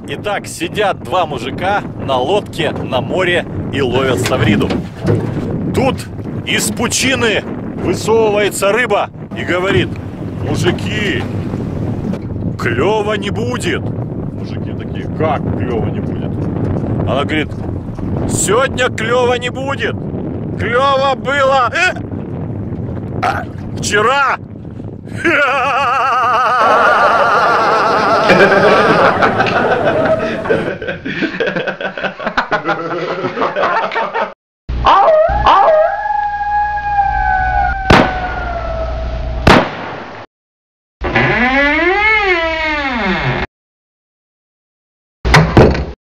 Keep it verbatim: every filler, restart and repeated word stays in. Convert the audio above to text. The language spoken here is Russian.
Итак, сидят два мужика на лодке на море и ловят ставриду. Тут из пучины высовывается рыба и говорит: мужики, клёва не будет. Мужики такие: как клёва не будет? Она говорит: сегодня клёва не будет. Клёво было э? а, вчера. Ha ha ha ha!